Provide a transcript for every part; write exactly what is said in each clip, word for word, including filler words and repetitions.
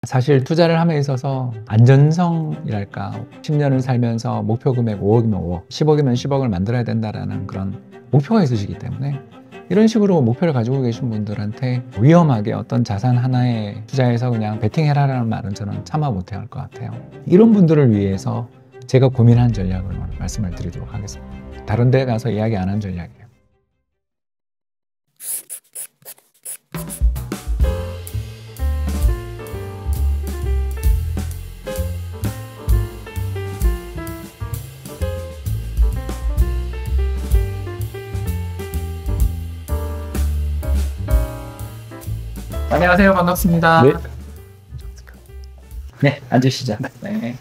사실 투자를 함에 있어서 안전성이랄까, 십 년을 살면서 목표 금액 오억이면 오억, 십억이면 십억을 만들어야 된다라는 그런 목표가 있으시기 때문에 이런 식으로 목표를 가지고 계신 분들한테 위험하게 어떤 자산 하나에 투자해서 그냥 베팅해라라는 말은 저는 참아 못해야 할 것 같아요. 이런 분들을 위해서 제가 고민한 전략을 오늘 말씀을 드리도록 하겠습니다. 다른 데 가서 이야기 안 한 전략이에요. 안녕하세요. 반갑습니다. 네. 네, 앉으시죠. 네.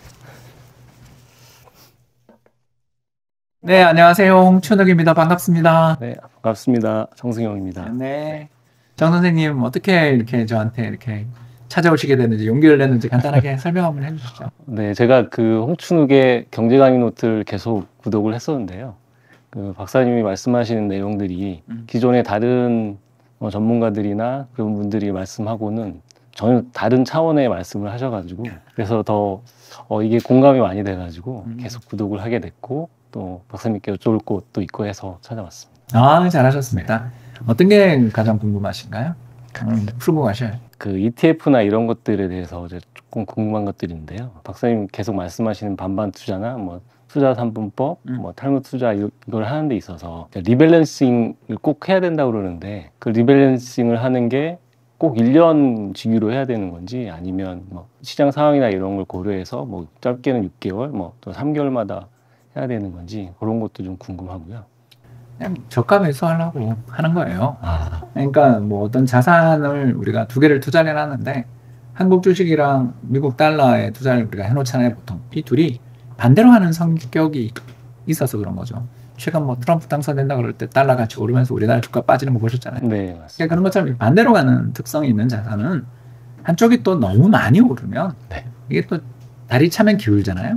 네, 안녕하세요. 홍춘욱입니다. 반갑습니다. 네, 반갑습니다. 정승영입니다. 네. 정 선생님, 어떻게 이렇게 저한테 이렇게 찾아오시게 됐는지, 용기를 냈는지 간단하게 설명 한번 해주시죠. 네, 제가 그 홍춘욱의 경제 강의 노트를 계속 구독을 했었는데요. 그 박사님이 말씀하시는 내용들이 음. 기존의 다른 어, 전문가들이나 그런 분들이 말씀하고는 전혀 다른 차원의 말씀을 하셔가지고 그래서 더 어, 이게 공감이 많이 돼가지고 음. 계속 구독을 하게 됐고 또 박사님께 여쭤볼 것도 있고 해서 찾아왔습니다. 아, 잘하셨습니다. 어떤 게 가장 궁금하신가요? 음, 풀고 가셔요. 그 이티에프나 이런 것들에 대해서 이제 조금 궁금한 것들인데요. 박사님 계속 말씀하시는 반반 투자나 뭐 투자 삼 분법, 음. 뭐 탈무 투자 이걸 하는 데 있어서 리밸런싱을 꼭 해야 된다고 그러는데 그 리밸런싱을 하는 게 꼭 일 년 주기로 해야 되는 건지 아니면 뭐 시장 상황이나 이런 걸 고려해서 뭐 짧게는 육 개월, 뭐 또 삼 개월마다 해야 되는 건지 그런 것도 좀 궁금하고요. 그냥 저가 매수하려고 하는 거예요. 아, 그러니까 뭐 어떤 자산을 우리가 두 개를 투자를 해놨는데 한국 주식이랑 미국 달러에 투자를 우리가 해놓잖아요. 보통 이 둘이 반대로 하는 성격이 있어서 그런 거죠. 최근 뭐 트럼프 당선된다 그럴 때 달러 같이 오르면서 우리나라 주가 빠지는 거 보셨잖아요. 네, 맞습니다. 그러니까 그런 것처럼 반대로 가는 특성이 있는 자산은 한쪽이 또 너무 많이 오르면 네. 이게 또 다리 차면 기울잖아요.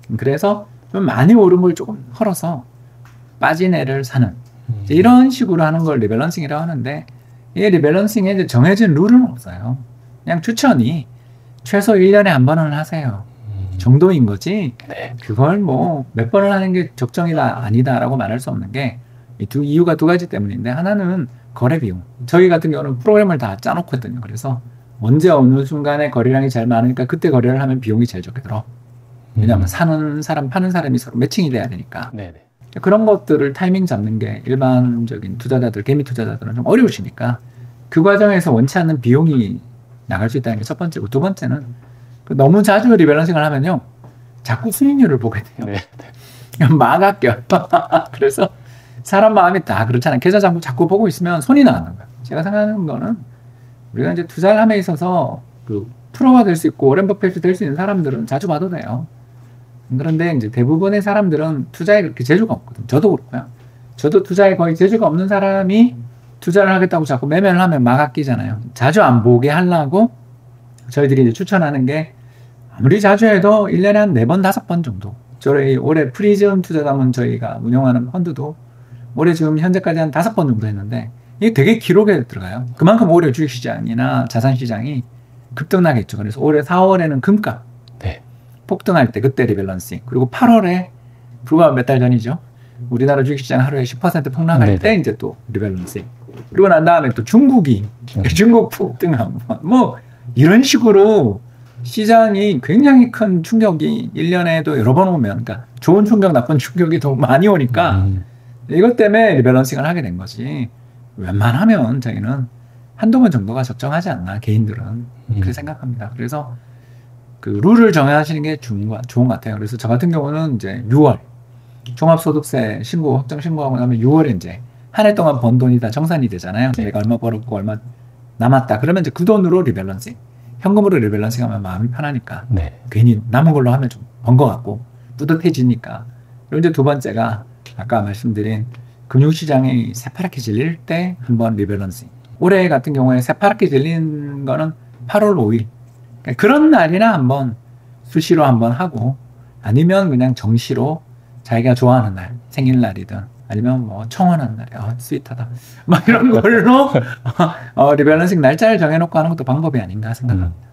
그래서 좀 많이 오른 걸 조금 헐어서 빠진 애를 사는 음. 이런 식으로 하는 걸 리밸런싱이라고 하는데 이 리밸런싱에 이제 정해진 룰은 없어요. 그냥 추천이 최소 일 년에 한 번은 하세요. 음. 정도인 거지 네. 그걸 뭐 몇 번을 하는 게 적정이다 아니다 라고 말할 수 없는 게 이 두 이유가 두 가지 때문인데 하나는 거래 비용. 저희 같은 경우는 프로그램을 다 짜놓거든요. 그래서 언제 어느 순간에 거래량이 잘 많으니까 그때 거래를 하면 비용이 제일 적게 들어. 왜냐하면 음. 사는 사람 파는 사람이 서로 매칭이 돼야 되니까. 네네. 그런 것들을 타이밍 잡는 게 일반적인 투자자들, 개미 투자자들은 좀 어려우시니까 그 과정에서 원치 않는 비용이 나갈 수 있다는 게 첫 번째고 두 번째는 너무 자주 리밸런싱을 하면요 자꾸 수익률을 보게 돼요. 네. 막 아껴. 그래서 사람 마음이 다 그렇잖아요. 계좌 자꾸 자꾸 보고 있으면 손이 나가는 거예요. 제가 생각하는 거는 우리가 이제 투자를 함에 있어서 그 프로가 될 수 있고 워렌 버핏이 될 수 있는 사람들은 자주 봐도 돼요. 그런데 이제 대부분의 사람들은 투자에 그렇게 재주가 없거든요. 저도 그렇고요. 저도 투자에 거의 재주가 없는 사람이 투자를 하겠다고 자꾸 매매를 하면 막 아끼잖아요. 자주 안 보게 하려고 저희들이 이제 추천하는 게 아무리 자주 해도 일 년에 한 네 번, 다섯 번 정도. 저희 올해 프리즘 투자자문 저희가 운영하는 펀드도 올해 지금 현재까지 한 다섯 번 정도 했는데 이게 되게 기록에 들어가요. 그만큼 올해 주식시장이나 자산시장이 급등하겠죠. 그래서 올해 사월에는 금값 네. 폭등할 때 그때 리밸런싱 그리고 팔월에 불과 몇 달 전이죠. 우리나라 주식시장 하루에 십 퍼센트 폭락할 네네. 때 이제 또 리밸런싱 그리고 난 다음에 또 중국이 음. 중국 폭등하고 뭐 이런 식으로 시장이 굉장히 큰 충격이 일 년에도 여러 번 오면 그러니까 좋은 충격 나쁜 충격이 더 많이 오니까 음. 이것 때문에 리밸런싱을 하게 된 거지 웬만하면 저희는 한두 번 정도가 적정하지 않나 개인들은 그렇게 음. 생각합니다. 그래서 그 룰을 정하시는 게 좋은 것, 좋은 것 같아요. 그래서 저 같은 경우는 이제 유월 종합소득세 신고 확정 신고하고 나면 유월에 이제 한 해 동안 번 돈이 다 정산이 되잖아요. 네. 내가 얼마 벌었고 얼마 남았다. 그러면 이제 그 돈으로 리밸런싱 현금으로 리밸런싱하면 마음이 편하니까 네. 괜히 남은 걸로 하면 좀 번 것 같고 뿌듯해지니까. 그리고 이제 두 번째가 아까 말씀드린 금융시장이 새파랗게 질릴 때 한번 리밸런싱. 올해 같은 경우에 새파랗게 질린 거는 팔월 오일. 그러니까 그런 날이나 한번 수시로 한번 하고 아니면 그냥 정시로 자기가 좋아하는 날, 생일날이든 아니면 뭐 청혼한 날에 아, 스윗하다. 막 이런 걸로 어, 리밸런싱 날짜를 정해놓고 하는 것도 방법이 아닌가 생각합니다. 음.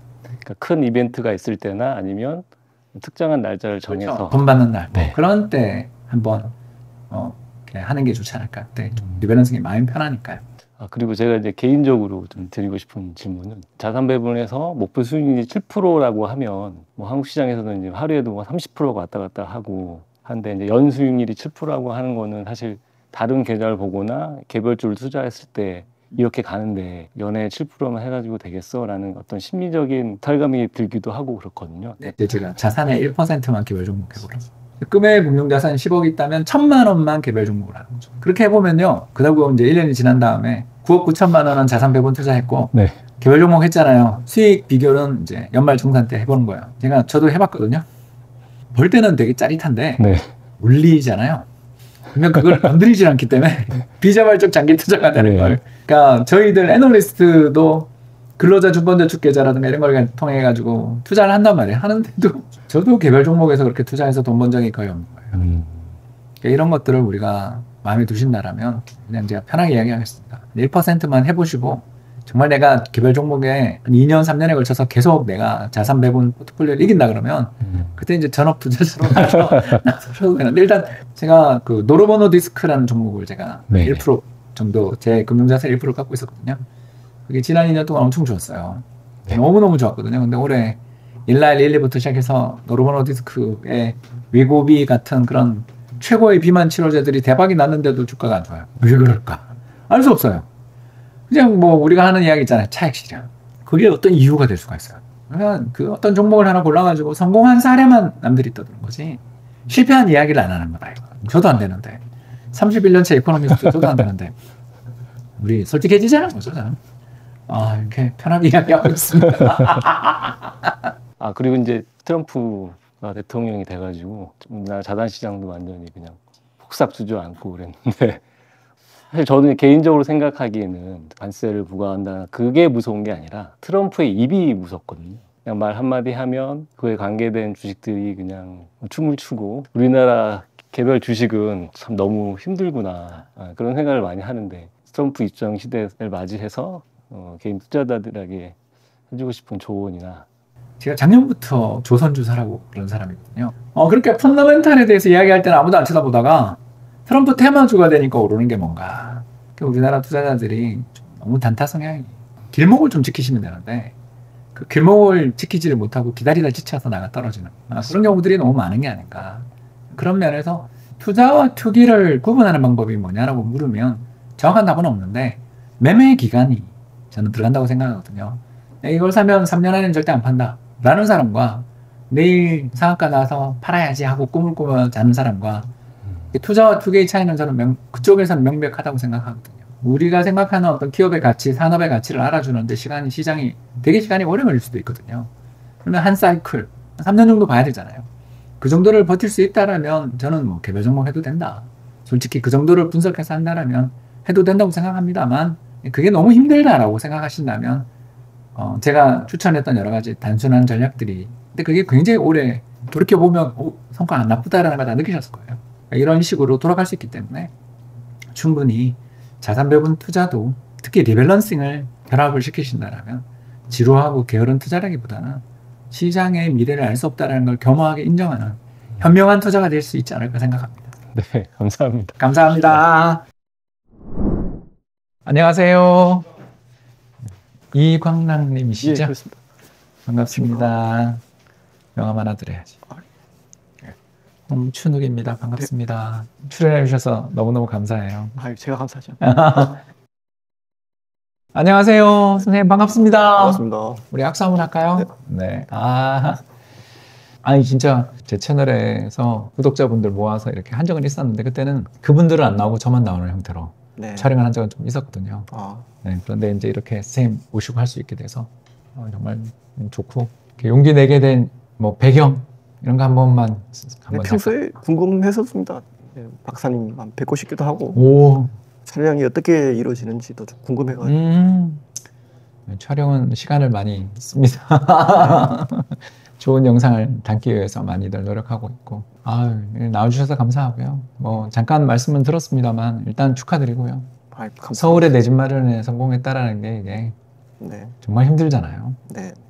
그러니까 큰 이벤트가 있을 때나 아니면 특정한 날짜를 정해서 그렇죠. 돈 받는 날 네. 그런 때 한번 어, 이렇게 하는 게 좋지 않을까. 그때 좀 리밸런싱이 마음이 편하니까요. 아, 그리고 제가 이제 개인적으로 좀 드리고 싶은 질문은 자산 배분에서 목표 수익률이 칠 퍼센트라고 하면 뭐 한국 시장에서는 이제 하루에도 뭐 삼십 퍼센트가 왔다 갔다 하고 한데 이제 연 수익률이 칠 퍼센트라고 하는 거는 사실 다른 계좌를 보거나 개별적으로 투자했을 때 이렇게 가는데 연에 칠 퍼센트만 해가지고 되겠어라는 어떤 심리적인 탈감이 들기도 하고 그렇거든요. 네, 제가 자산의 일 퍼센트만 개별 종목 해보라. 금액 금융자산 십억 있다면 천만 원만 개별 종목을 하는 거죠. 그렇게 해보면요. 그다고 이제 일 년이 지난 다음에 구억 구천만 원은 자산 배분 투자했고 네. 개별 종목 했잖아요. 수익 비교는 이제 연말 정산 때 해보는 거예요. 제가 저도 해봤거든요. 벌 때는 되게 짜릿한데 네. 물리잖아요. 그러면 그걸 건드리지 않기 때문에 비자발적 장기 투자가 되는 네. 걸. 그러니까 저희들 애널리스트도 근로자 주권저축 계좌라든가 이런 걸 통해 가지고 투자를 한단 말이에요. 하는데도 저도 개별 종목에서 그렇게 투자해서 돈 번 적이 거의 없는 거예요. 음. 그러니까 이런 것들을 우리가 마음에 두신다라면 그냥 제가 편하게 이야기하겠습니다. 일 퍼센트만 해보시고 정말 내가 개별 종목에 한 이 년, 삼 년에 걸쳐서 계속 내가 자산 배분 포트폴리오를 이긴다 그러면 음. 그때 이제 전업 투자자로 나서셔도 되는데 일단 제가 그 노르보노 디스크라는 종목을 제가 네. 일 퍼센트 정도 제 금융자산 일 퍼센트를 갖고 있었거든요. 그게 지난 이 년 동안 엄청 좋았어요. 네. 너무너무 좋았거든요. 근데 올해 일라일 일리부터 시작해서 노르보노 디스크의 위고비 같은 그런 최고의 비만 치료제들이 대박이 났는데도 주가가 안 좋아요. 왜 그럴까? 알 수 없어요. 그냥 뭐 우리가 하는 이야기 있잖아요. 차익 실현. 그게 어떤 이유가 될 수가 있어요. 그러면 그 어떤 종목을 하나 골라가지고 성공한 사례만 남들이 떠드는 거지 실패한 이야기를 안 하는 거다. 이거. 저도 안 되는데. 삼십일 년째 이코노미스트 저도 안 되는데. 우리 솔직해지자는 거죠. 저는. 아, 이렇게 편하게 이야기하고 있습니다. 아, 그리고 이제 트럼프가 대통령이 돼가지고 우리나라 자산시장도 완전히 그냥 폭삭 주저앉고 그랬는데 사실 저는 개인적으로 생각하기에는 관세를 부과한다 그게 무서운 게 아니라 트럼프의 입이 무섭거든요. 그냥 말 한마디 하면 그에 관계된 주식들이 그냥 춤을 추고 우리나라 개별 주식은 참 너무 힘들구나 그런 생각을 많이 하는데 트럼프 입장 시대를 맞이해서 어, 개인 투자자들에게 해주고 싶은 조언이나 제가 작년부터 조선주사라고 그런 사람이거든요. 어, 그렇게 펀더멘탈에 대해서 이야기할 때는 아무도 안 쳐다보다가 트럼프 테마주가 되니까 오르는 게 뭔가. 우리나라 투자자들이 좀 너무 단타 성향이 길목을 좀 지키시면 되는데 그 길목을 지키지를 못하고 기다리다 지쳐서 나가 떨어지는 아, 그런 경우들이 너무 많은 게 아닌가. 그런 면에서 투자와 투기를 구분하는 방법이 뭐냐라고 물으면 정확한 답은 없는데 매매 기간이 저는 들어간다고 생각하거든요. 이걸 사면 삼 년 안에는 절대 안 판다 라는 사람과 내일 상한가 나서 팔아야지 하고 꿈을 꾸며 자는 사람과 투자와 투기의 차이는 저는 명, 그쪽에서는 명백하다고 생각하거든요. 우리가 생각하는 어떤 기업의 가치, 산업의 가치를 알아주는데 시간이, 시장이 되게 시간이 오래 걸릴 수도 있거든요. 그러면 한 사이클, 삼 년 정도 봐야 되잖아요. 그 정도를 버틸 수 있다라면 저는 뭐 개별 종목 해도 된다. 솔직히 그 정도를 분석해서 한다라면 해도 된다고 생각합니다만 그게 너무 힘들다라고 생각하신다면 어, 제가 추천했던 여러 가지 단순한 전략들이 근데 그게 굉장히 오래 돌이켜보면 오, 성과 안 나쁘다라는 걸 다 느끼셨을 거예요. 이런 식으로 돌아갈 수 있기 때문에 충분히 자산 배분 투자도 특히 리밸런싱을 결합을 시키신다면 지루하고 게으른 투자라기보다는 시장의 미래를 알 수 없다는 걸 겸허하게 인정하는 현명한 투자가 될 수 있지 않을까 생각합니다. 네, 감사합니다. 감사합니다. 안녕하세요. 이광락님이시죠? 예, 그렇습니다. 반갑습니다. 명함 하나 드려야지. 홍춘욱입니다. 반갑습니다. 네. 출연해 주셔서 너무너무 감사해요. 아유, 제가 감사하죠. 안녕하세요. 선생님 반갑습니다. 반갑습니다. 우리 악수 한번 할까요? 네. 네. 아, 아니 진짜 제 채널에서 구독자분들 모아서 이렇게 한 적은 있었는데 그때는 그분들은 안 나오고 저만 나오는 형태로 네. 촬영을 한 적은 좀 있었거든요. 아. 네, 그런데 이제 이렇게 선생님 모시고 할 수 있게 돼서 어, 정말 좋고 용기 내게 된 뭐 배경 이런 거 한 번만 한번 네, 평소에 잠깐. 궁금했었습니다. 네, 박사님 뵙고 싶기도 하고 오. 촬영이 어떻게 이루어지는지도 좀 궁금해가지고 음. 촬영은 시간을 많이 씁니다. 좋은 영상을 담기 위해서 많이들 노력하고 있고 아유, 나와주셔서 감사하고요. 뭐 잠깐 말씀은 들었습니다만 일단 축하드리고요. 아유, 서울에 내 집 마련에 성공했다라는 게 이게 네. 정말 힘들잖아요. 네.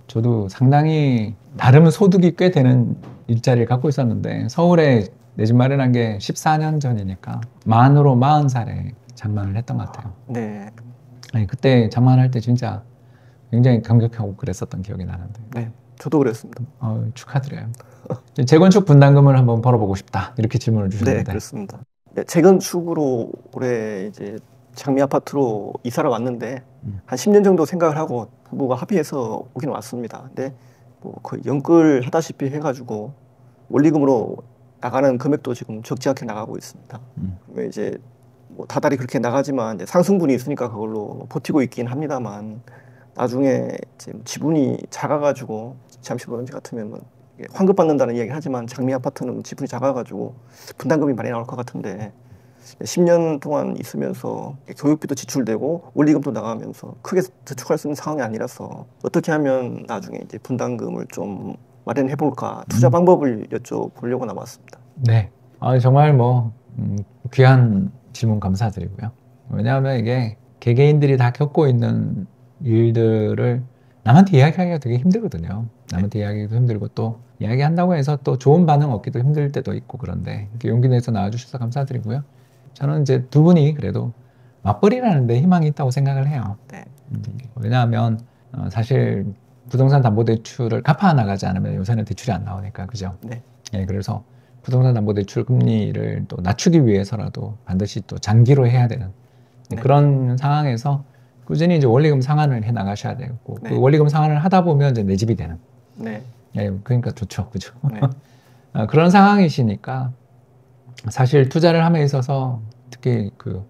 저도 상당히 나름 소득이 꽤 되는 일자리를 갖고 있었는데 서울에 내 집 마련한 게 십사 년 전이니까 만으로 마흔 살에 장만을 했던 것 같아요. 네. 아니, 그때 장만할 때 진짜 굉장히 감격하고 그랬었던 기억이 나는데. 네. 저도 그랬습니다. 어, 축하드려요. 재건축 분담금을 한번 벌어보고 싶다 이렇게 질문을 네, 주셨는데. 그렇습니다. 네, 재건축으로 올해 이제 장미 아파트로 이사를 왔는데 음. 한 십 년 정도 생각을 하고 부부가 합의해서 오긴 왔습니다. 근데 뭐 거의 연끌 하다시피 해가지고 원리금으로 나가는 금액도 지금 적지 않게 나가고 있습니다. 음. 그러면 이제 뭐 다달이 그렇게 나가지만 이제 상승분이 있으니까 그걸로 버티고 있긴 합니다만 나중에 지금 지분이 작아가지고 잠시 보는지 같으면 뭐 환급 받는다는 이야기 하지만 장미 아파트는 지분이 작아가지고 분담금이 많이 나올 것 같은데 십 년 동안 있으면서 교육비도 지출되고 원리금도 나가면서 크게 저축할 수 있는 상황이 아니라서 어떻게 하면 나중에 이제 분담금을 좀 마련해 볼까 투자 음. 방법을 여쭤보려고 나왔습니다. 네. 아, 정말 뭐 음, 귀한 질문 감사드리고요. 왜냐하면 이게 개개인들이 다 겪고 있는 일들을 남한테 이야기하기가 되게 힘들거든요. 남한테 이야기하기도 힘들고 또 이야기한다고 해서 또 좋은 반응 얻기도 힘들 때도 있고 그런데 이렇게 용기 내서 나와주셔서 감사드리고요. 저는 이제 두 분이 그래도 맞벌이라는 데 희망이 있다고 생각을 해요. 네. 음, 왜냐하면 어, 사실 부동산 담보대출을 갚아 나가지 않으면 요새는 대출이 안 나오니까 그죠? 네. 예, 그래서 부동산 담보대출 금리를 또 낮추기 위해서라도 반드시 또 장기로 해야 되는 네. 그런 상황에서 꾸준히 이제 원리금 상환을 해 나가셔야 되고 네. 그 원리금 상환을 하다 보면 이제 내 집이 되는. 네. 예, 그러니까 좋죠, 그죠? 네. 어, 그런 상황이시니까 사실 투자를 함에 있어서 특히 그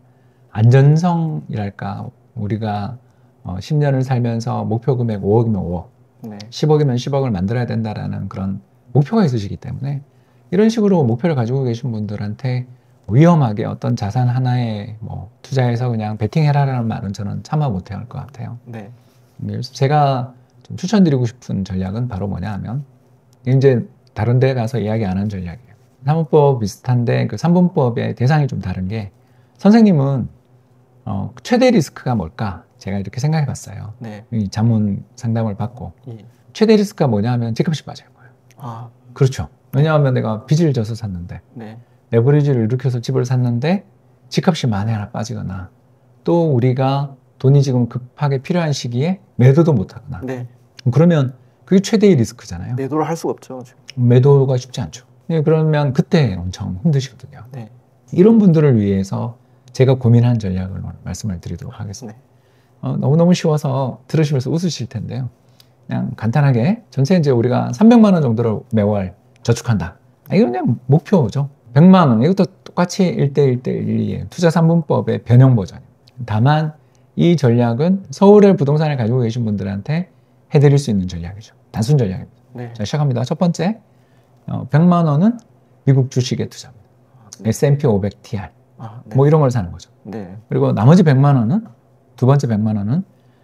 안전성이랄까 우리가 어, 십 년을 살면서 목표 금액 오억이면 오억, 네. 십억이면 십억을 만들어야 된다라는 그런 목표가 있으시기 때문에 이런 식으로 목표를 가지고 계신 분들한테 위험하게 어떤 자산 하나에 뭐 투자해서 그냥 베팅해라라는 말은 저는 참아 못해 할 것 같아요. 네. 그래서 제가 좀 추천드리고 싶은 전략은 바로 뭐냐 하면 이제 다른 데 가서 이야기 안 한 전략이에요. 사문법 비슷한데 그 삼분법의 대상이 좀 다른 게 선생님은 어, 최대 리스크가 뭘까? 제가 이렇게 생각해 봤어요. 네. 이 자문 상담을 받고 예. 최대 리스크가 뭐냐 하면 집값이 빠질 거예요. 아, 그렇죠. 왜냐하면 내가 빚을 져서 샀는데 네. 레버리지를 일으켜서 집을 샀는데 집값이 만에 하나 빠지거나 또 우리가 돈이 지금 급하게 필요한 시기에 매도도 못하거나 네. 그러면 그게 최대의 리스크잖아요. 매도를 할 수가 없죠. 지금. 매도가 쉽지 않죠. 예, 그러면 그때 엄청 힘드시거든요. 네. 이런 분들을 위해서 제가 고민한 전략을 오늘 말씀을 드리도록 하겠습니다. 네. 어, 너무너무 쉬워서 들으시면서 웃으실 텐데요. 그냥 간단하게 전체 이제 우리가 삼백만 원 정도를 매월 저축한다. 아, 이건 그냥 목표죠. 백만 원. 이것도 똑같이 일 대 일 대 일이에요. 투자 삼분법의 변형 버전이에요. 다만 이 전략은 서울의 부동산을 가지고 계신 분들한테 해드릴 수 있는 전략이죠. 단순 전략입니다. 네. 자, 시작합니다. 첫 번째, 어, 백만 원은 미국 주식에 투자합니다. 네. 에스 앤 피 오백 티 알. 아, 네. 뭐 이런 걸 사는 거죠. 네. 그리고 나머지 백만 원은, 두 번째 백만 원은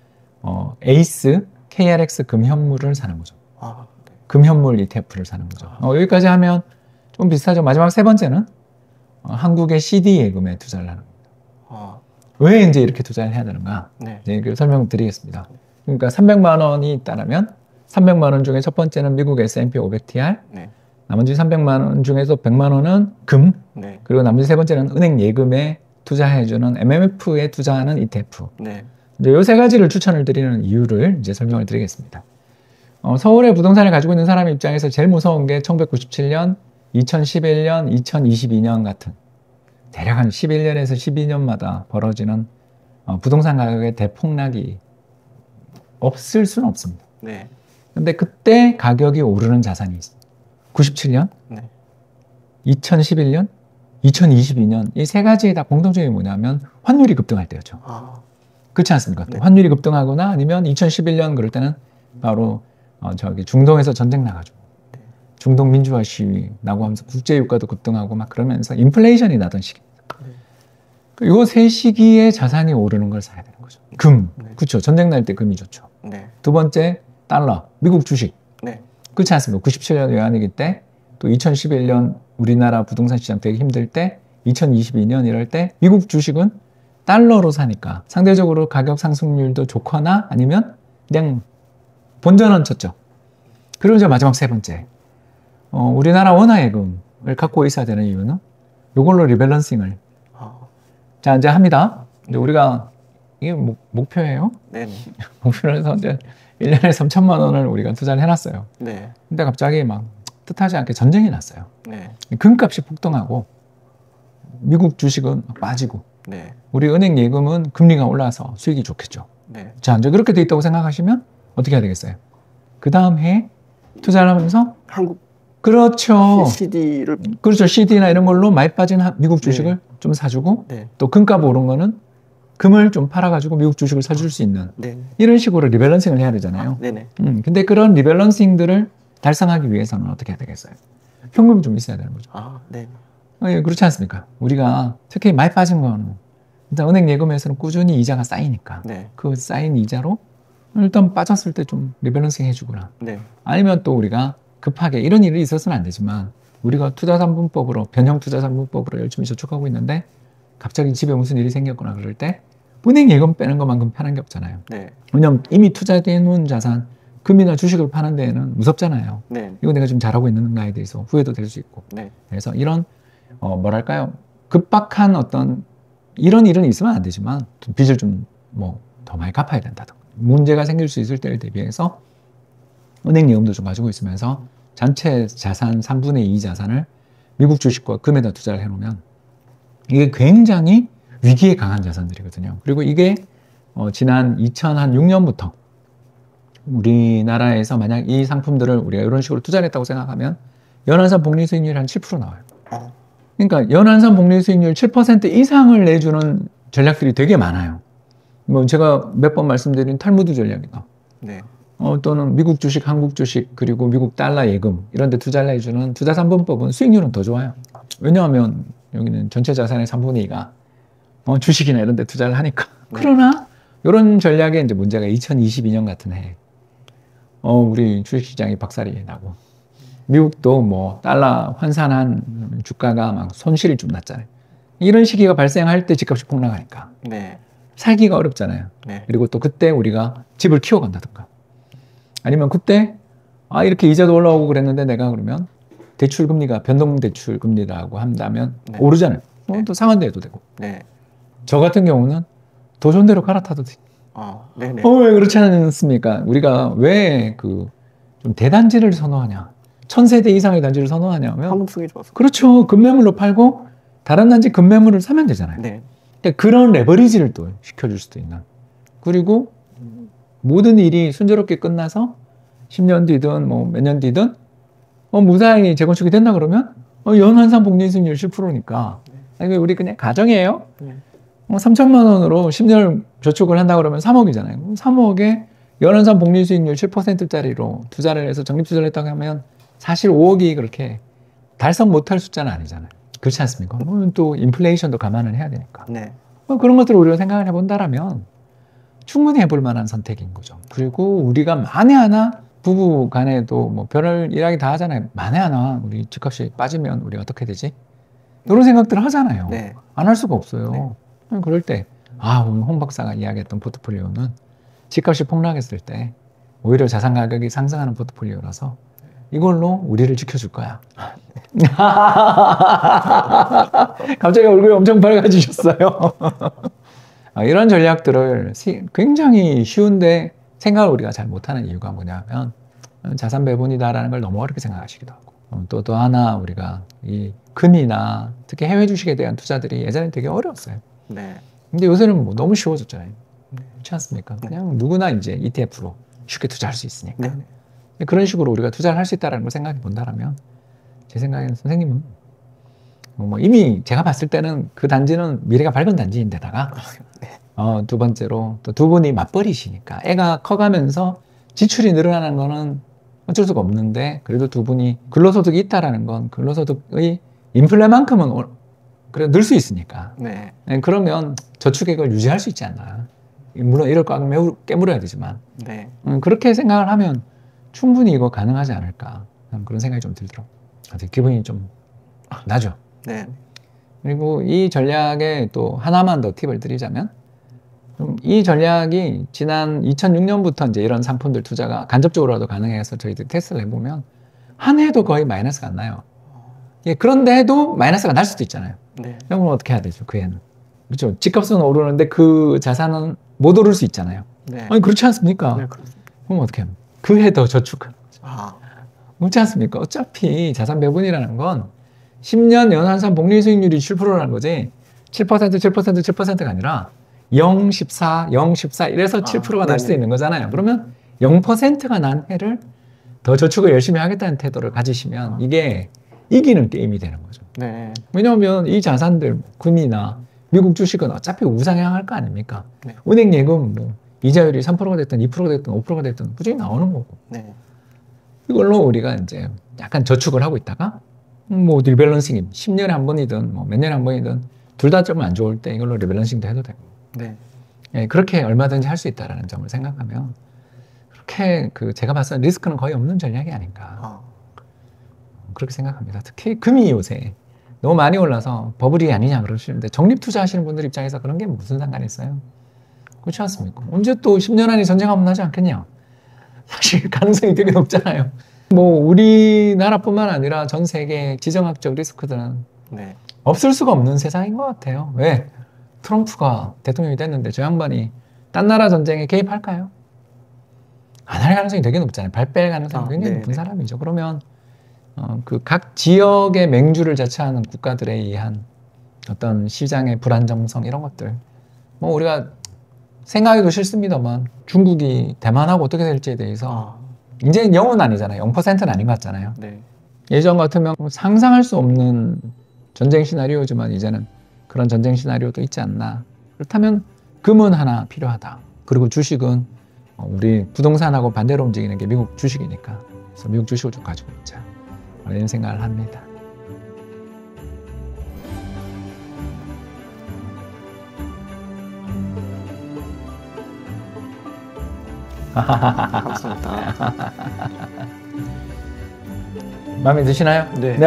어, 에이스 케이 알 엑스 금현물을 사는 거죠. 아, 네. 금현물 이 티 에프를 사는 거죠. 어, 여기까지 하면 좀 비슷하죠. 마지막 세 번째는 어, 한국의 씨 디 예금에 투자를 하는 겁니다. 아, 왜 이제 이렇게 투자를 해야 되는가? 네. 이제 그 설명을 드리겠습니다. 그러니까 삼백만 원이 있다면 삼백만 원 중에 첫 번째는 미국 에스 앤 피 오백 티 알, 네. 나머지 삼백만 원 중에서 백만 원은 금, 네. 그리고 나머지 세 번째는 은행 예금에 투자해주는 엠 엠 에프에 투자하는 이 티 에프. 네. 이제 이 세 가지를 추천을 드리는 이유를 이제 설명을 드리겠습니다. 어, 서울의 부동산을 가지고 있는 사람 입장에서 제일 무서운 게 천구백구십칠 년, 이천십일 년, 이천이십이 년 같은 대략 한 십일 년에서 십이 년마다 벌어지는 어, 부동산 가격의 대폭락이 없을 수는 없습니다. 네. 근데 그때 가격이 오르는 자산이 있습니다. 구십칠 년, 네. 이천십일 년, 이천이십이 년 이 세 가지의 다 공통점이 뭐냐면 환율이 급등할 때였죠. 아, 그렇지 않습니까? 네. 환율이 급등하거나 아니면 이천십일 년 그럴 때는 바로 어, 저기 중동에서 전쟁 나가지고 네. 중동 민주화 시위 나고 하면서 국제 유가도 급등하고 막 그러면서 인플레이션이 나던 시기입니다. 네. 요 세 시기에 자산이 오르는 걸 사야 되는 거죠. 금, 네. 그렇죠. 전쟁 날 때 금이 좋죠. 네. 두 번째 달러, 미국 주식. 네. 그렇지 않습니까? 구십칠 년 외환위기 때, 또 이천십일 년 우리나라 부동산 시장 되게 힘들 때, 이천이십이 년 이럴 때 미국 주식은 달러로 사니까 상대적으로 가격 상승률도 좋거나 아니면 그냥 본전은 쳤죠. 그리고 이제 마지막 세 번째. 어, 우리나라 원화예금을 갖고 있어야 되는 이유는 이걸로 리밸런싱을. 어, 자, 이제 합니다. 이제 우리가 이게 목, 목표예요. 네네. 목표를 해서 이제 일 년에 삼천만 원을 우리가 투자를 해놨어요. 네. 근데 갑자기 막 뜻하지 않게 전쟁이 났어요. 네. 금값이 폭등하고 미국 주식은 막 빠지고 네. 우리 은행 예금은 금리가 올라서 수익이 좋겠죠. 네. 자, 이제 그렇게 돼 있다고 생각하시면 어떻게 해야 되겠어요? 그 다음 해에 투자를 하면서 한국 그렇죠. 씨디를 그렇죠. 씨디나 이런 걸로 많이 빠진 하- 미국 주식을 네. 좀 사주고 네. 또 금값 오른 거는 금을 좀 팔아가지고 미국 주식을 사줄 수 있는 네. 이런 식으로 리밸런싱을 해야 되잖아요. 네네. 음, 근데 그런 리밸런싱들을 달성하기 위해서는 어떻게 해야 되겠어요? 현금이 좀 있어야 되는 거죠. 아, 네. 어, 예, 그렇지 않습니까? 우리가 특히 많이 빠진 거는 일단 은행 예금에서는 꾸준히 이자가 쌓이니까 네. 그 쌓인 이자로 일단 빠졌을 때 좀 리밸런싱 해주거나 네. 아니면 또 우리가 급하게 이런 일이 있어서는 안 되지만 우리가 투자삼분법으로 변형 투자삼분법으로 열심히 저축하고 있는데 갑자기 집에 무슨 일이 생겼거나 그럴 때 은행 예금 빼는 것만큼 편한 게 없잖아요. 네. 왜냐면 이미 투자되어 놓은 자산 금이나 주식을 파는 데에는 무섭잖아요. 네. 이거 내가 지금 잘하고 있는가에 대해서 후회도 될 수 있고. 네. 그래서 이런 어 뭐랄까요 급박한 어떤 이런 일은 있으면 안 되지만 좀 빚을 좀 뭐 더 많이 갚아야 된다든가 문제가 생길 수 있을 때를 대비해서 은행 예금도 좀 가지고 있으면서 전체 자산 삼분의 이 자산을 미국 주식과 금에다 투자를 해놓으면 이게 굉장히 위기에 강한 자산들이거든요. 그리고 이게 어 지난 이천육 년부터 우리나라에서 만약 이 상품들을 우리가 이런 식으로 투자를 했다고 생각하면 연환산 복리 수익률이 한 칠 퍼센트 나와요. 어. 그러니까 연환산 복리 수익률 칠 퍼센트 이상을 내주는 전략들이 되게 많아요. 뭐 제가 몇 번 말씀드린 탈무드 전략이다. 네. 어, 또는 미국 주식, 한국 주식, 그리고 미국 달러 예금 이런 데 투자를 해주는 투자 삼분법은 수익률은 더 좋아요. 왜냐하면 여기는 전체 자산의 삼분의 이가 어, 주식이나 이런 데 투자를 하니까. 네. 그러나 이런 전략에 이제 문제가 이천이십이 년 같은 해 어, 우리 주식시장이 박살이 나고 미국도 뭐 달러 환산한 주가가 막 손실이 좀 났잖아요. 이런 시기가 발생할 때 집값이 폭락하니까 네. 살기가 어렵잖아요. 네. 그리고 또 그때 우리가 집을 키워간다든가 아니면 그때 아 이렇게 이자도 올라오고 그랬는데 내가 그러면 대출 금리가 변동 대출 금리라고 한다면 네. 오르잖아요. 어, 네. 또 상한대도 되고 네. 저 같은 경우는 더 좋은 데로 갈아타도 돼. 아, 네네. 어, 왜 그렇지 않습니까? 우리가 왜 그 좀 대단지를 선호하냐? 천세대 이상의 단지를 선호하냐면 환급성이 좋아서. 그렇죠. 급매물로 팔고 다른 단지 급매물을 사면 되잖아요. 네. 그러니까 그런 레버리지를 또 시켜줄 수도 있는. 그리고 모든 일이 순조롭게 끝나서 십 년 뒤든 뭐 몇 년 뒤든 어, 무사히 재건축이 된다 그러면 어, 연환산 복리 수익률 십 퍼센트니까 아니 우리 그냥 가정이에요. 네. 어, 삼천만 원으로 십 년을 저축을 한다 그러면 삼억이잖아요. 그럼 삼억에 연환산 복리 수익률 칠 퍼센트짜리로 투자를 해서 적립 투자를 했다고 하면 사실 오억이 그렇게 달성 못할 숫자는 아니잖아요. 그렇지 않습니까? 뭐 또 인플레이션도 감안을 해야 되니까. 네. 뭐 그런 것들을 우리가 생각을 해본다라면 충분히 해볼 만한 선택인 거죠. 그리고 우리가 만에 하나 부부 간에도 뭐 별을 일하기 다 하잖아요. 만에 하나 우리 집값이 빠지면 우리 어떻게 되지? 이런 생각들을 하잖아요. 네. 안 할 수가 없어요. 그럴 때, 아, 오늘 홍 박사가 이야기했던 포트폴리오는 집값이 폭락했을 때 오히려 자산 가격이 상승하는 포트폴리오라서 이걸로 우리를 지켜줄 거야. 갑자기 얼굴이 엄청 밝아지셨어요. 아, 이런 전략들을 굉장히 쉬운데 생각을 우리가 잘 못하는 이유가 뭐냐면 자산 배분이다라는 걸 너무 어렵게 생각하시기도 하고 또 또 하나 우리가 이 금이나 특히 해외 주식에 대한 투자들이 예전에 되게 어려웠어요. 네. 근데 요새는 뭐 너무 쉬워졌잖아요. 그렇지 않습니까? 그냥 누구나 이제 이티에프로 쉽게 투자할 수 있으니까. 네. 그런 식으로 우리가 투자를 할 수 있다는 걸 생각해 본다면 제 생각에는 선생님은 뭐 이미 제가 봤을 때는 그 단지는 미래가 밝은 단지인데다가 어, 두 번째로 또 두 분이 맞벌이시니까 애가 커가면서 지출이 늘어나는 거는 어쩔 수가 없는데 그래도 두 분이 근로소득이 있다라는 건 근로소득의 인플레만큼은 그래 늘 수 있으니까 네. 그러면 저축액을 유지할 수 있지 않나. 물론 이럴 거 매우 깨물어야 되지만 네. 음, 그렇게 생각을 하면 충분히 이거 가능하지 않을까 그런 생각이 좀 들더라고요. 기분이 좀 나죠. 네. 그리고 이 전략에 또 하나만 더 팁을 드리자면 좀 이 전략이 지난 이천육 년부터 이제 이런 상품들 투자가 간접적으로라도 가능해서 저희들이 테스트를 해보면 한 해도 거의 마이너스가 안 나요. 예, 그런데 해도 마이너스가 날 수도 있잖아요. 네. 그럼 어떻게 해야 되죠? 그 해는. 그렇죠. 집값은 오르는데 그 자산은 못 오를 수 있잖아요. 네. 아니 그렇지 않습니까? 네, 그렇습니다. 그럼 어떻게 합니까? 그 해 더 저축하는 거죠. 아, 그렇지 않습니까? 어차피 자산 배분이라는 건 십 년 연한산 복리 수익률이 칠 퍼센트라는 거지 칠 퍼센트, 칠 퍼센트, 칠 퍼센트가 아니라 영, 십사, 영, 십사 이래서 칠 퍼센트가 날 수도 있는 거잖아요. 그러면 영 퍼센트가 난 해를 더 저축을 열심히 하겠다는 태도를 가지시면 이게 이기는 게임이 되는 거죠. 네. 왜냐하면 이 자산들, 금이나 미국 주식은 어차피 우상향할 거 아닙니까? 네. 은행 예금 뭐 이자율이 삼 퍼센트가 됐든 이 퍼센트가 됐든 오 퍼센트가 됐든 꾸준히 나오는 거고. 네. 이걸로 우리가 이제 약간 저축을 하고 있다가 뭐 리밸런싱 십 년에 한 번이든 뭐 몇 년에 한 번이든 둘 다 좀 안 좋을 때 이걸로 리밸런싱도 해도 되고. 네. 예, 그렇게 얼마든지 할 수 있다라는 점을 생각하면 그렇게 그 제가 봤을 때 리스크는 거의 없는 전략이 아닌가. 아, 그렇게 생각합니다. 특히 금이 요새 너무 많이 올라서 버블이 아니냐 그러시는데 적립 투자하시는 분들 입장에서 그런 게 무슨 상관이 있어요? 그렇지 않습니까? 언제 또 십 년 안에 전쟁 한번 나지 않겠냐? 사실 가능성이 되게 높잖아요. 뭐 우리나라뿐만 아니라 전 세계 지정학적 리스크들은 네. 없을 수가 없는 세상인 것 같아요. 왜? 트럼프가 대통령이 됐는데 저 양반이 딴 나라 전쟁에 개입할까요? 안 할 가능성이 되게 높잖아요. 발 뺄 가능성이 아, 굉장히 네, 높은 네. 사람이죠. 그러면 어, 그 각 지역의 맹주를 자처하는 국가들에 의한 어떤 시장의 불안정성 이런 것들 뭐 우리가 생각해도 싫습니다만 중국이 대만하고 어떻게 될지에 대해서 아, 이제 영은 아니잖아요. 영 퍼센트는 아닌 것 같잖아요. 네. 예전 같으면 상상할 수 없는 전쟁 시나리오지만 이제는 그런 전쟁 시나리오도 있지 않나. 그렇다면 금은 하나 필요하다. 그리고 주식은 우리 부동산하고 반대로 움직이는 게 미국 주식이니까 그래서 미국 주식을 좀 가지고 있자. 이런 생각을 합니다. 감사합니다. 마음에 드시나요? 네.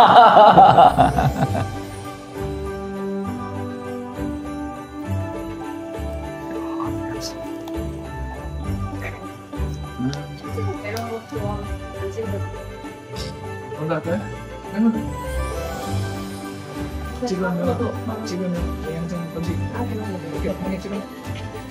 이런 거 좋아하는 지금 뭔가요? 지금은 지금은 영상 건지 이렇게 방에 지금